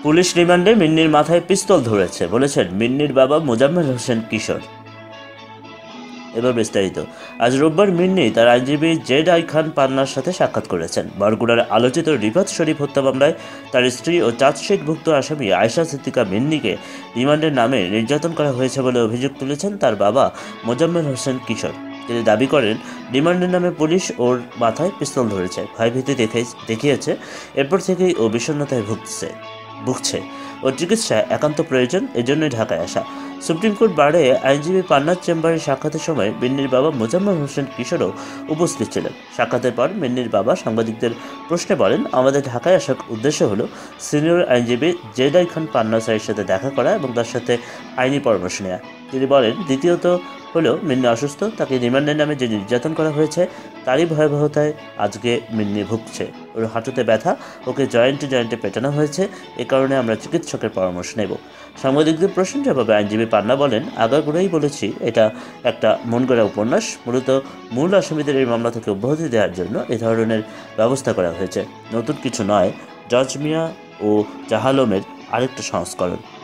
Police রিমান্ডে মিন্নির মাথায় পিস্তল ধরেছে বলেছেন মিন্নির বাবা মোজাম্মেল হোসেন কিশোর। এবার বিস্তারিত। আজ রোববার মিন্নি তার আইনজীবী জেড আই খান পান্নার সাথে সাক্ষাৎ করেছেন। বরগুনার আলোচিত রিফাত শরীফ হত্যা মামলায় তার স্ত্রী ও চার্জশিটভুক্ত আসামি আয়েশা সিদ্দিকা মিন্নিকে রিমান্ডের নামে নির্যাতন করা হয়েছে বলে অভিযোগ তুলেছেন তার বাবা মোজাম্মেল হোসেন কিশোর। তিনি দাবি করেন রিমান্ডের নামে পুলিশ ওর মাথায় পিস্তল ধরেছে, ভয়ভীতি দেখিয়েছে। এরপর থেকেই ও বিষণ্ণতায় ভুগছে। ওর চিকিৎসা একান্ত প্রয়োজন, এজন্যই ঢাকায় আসা। সুপ্রিম কোর্ট বারে আইনজীবী পান্নার চেম্বারে সাক্ষাতের সময় মিন্নির বাবা মোজাম্মেল হোসেন কিশোরও উপস্থিত ছিলেন। সাক্ষাতের পর মিন্নির বাবা সাংবাদিকদের প্রশ্নে বলেন, আমাদের ঢাকায় আসার উদ্দেশ্য হলো সিনিয়র আইনজীবী জেড আই খান পান্না স্যারের সাথে দেখা করা এবং তার সাথে আইনি পরামর্শ নেওয়া। তিনি বলেন, দ্বিতীয়ত হলো মিন্নি অসুস্থ, তাকে রিমান্ডের নামে যে নির্যাতন করা হয়েছে তারই ভয়াবহতায় আজকে মিন্নি ভুগছে। ওর হাঁটুতে ব্যথা, ওকে জয়েন্টে পেটানো হয়েছে, এ কারণে আমরা চিকিৎসকের পরামর্শ নেব। সাংবাদিকদের প্রশ্নের জবাবে আইনজীবী পান্না বলেন, আগাগোড়াই বলেছি এটা একটা মন গড়া উপন্যাস। মূলত মূল আসামিদের এই মামলা থেকে অব্যাহতি দেওয়ার জন্য এ ধরনের ব্যবস্থা করা হয়েছে, নতুন কিছু নয়। জজ মিয়া ও জাহালমের আরেকটা সংস্করণ।